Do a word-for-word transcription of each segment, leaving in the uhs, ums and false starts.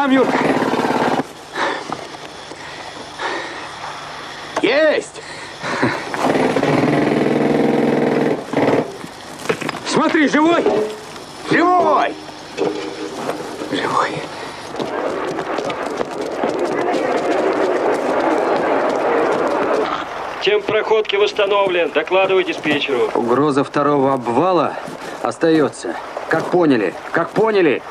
сам, Юр. Есть! Смотри, живой! Живой! Живой. Темп проходки восстановлен. Докладывай диспетчеру. Угроза второго обвала остается. Как поняли? Как поняли?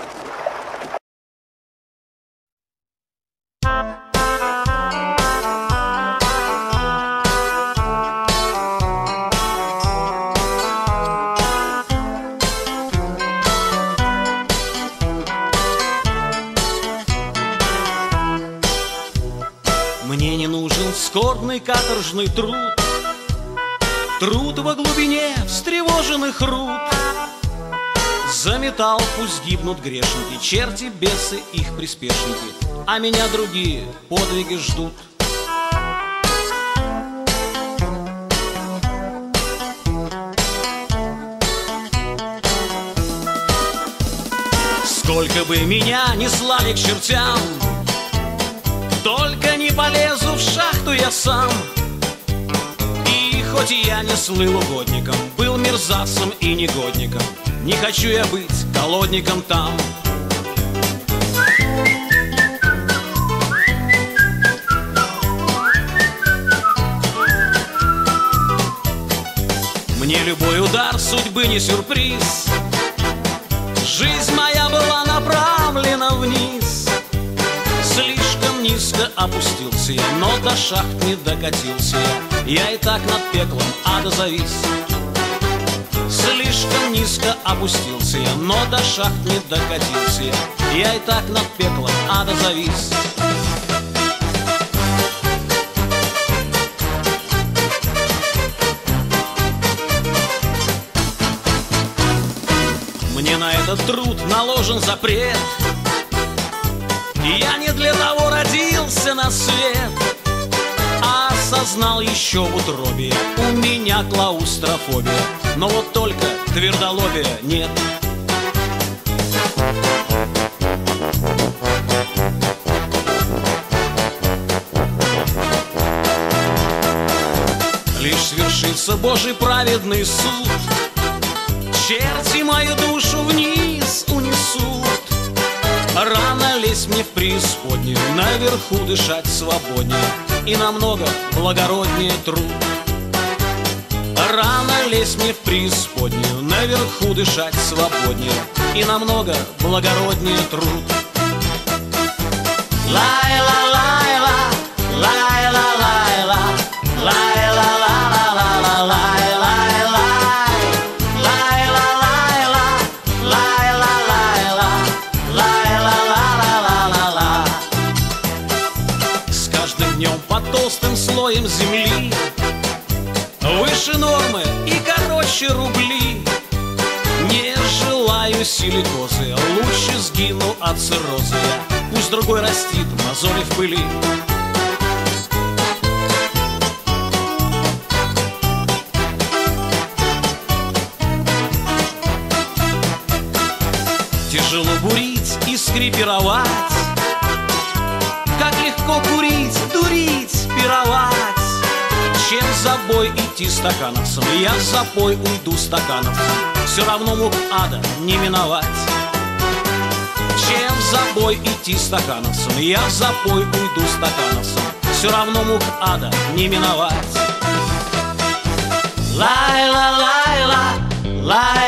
Мне не нужен скорбный каторжный труд, труд во глубине встревоженных рук. За металл пусть гибнут грешники, черти, бесы, их приспешники, а меня другие подвиги ждут. Сколько бы меня ни слали к чертям, только не полезу в шахту я сам. И хоть я не слыл угодником, был мерзавцем и негодником, не хочу я быть колодником там. Мне любой удар судьбы не сюрприз, жизнь моя была направлена вниз. Слишком низко опустился я, но до шахт не докатился я, я и так над пеклом ада завис. Слишком низко опустился я, но до шахт не докатился я, я и так над пеклом ада завис. Мне на этот труд наложен запрет, я не для того родился на свет, а осознал еще в утробе, у меня клаустрофобия, но вот только твердолобия нет. Лишь свершится Божий праведный суд, черти мою душу вниз унесут. Рано лезть мне в преисподнюю, наверху дышать свободнее и намного благороднее труд. Рано лезть мне в преисподнюю, наверху дышать свободнее и намного благороднее труд. Лай-ла-лай-ла, лай-ла-лай-ла, лай-ла-ла-ла-ла-ла-лай. Толстым слоем земли, выше нормы и короче рубли. Не желаю силикозы, лучше сгину от цирроза я, пусть другой растит мозоли в пыли. Тяжело бурить и скрипировать, как легко курить, дурить, пировать. Чем за бой идти стакановцам, я в запой уйду стакановцам, все равно мук ада не миновать. Чем за бой идти стакановцам, я в запой уйду стакановцам, все равно мук ада не миновать. Лай-ла-лай-ла, лай.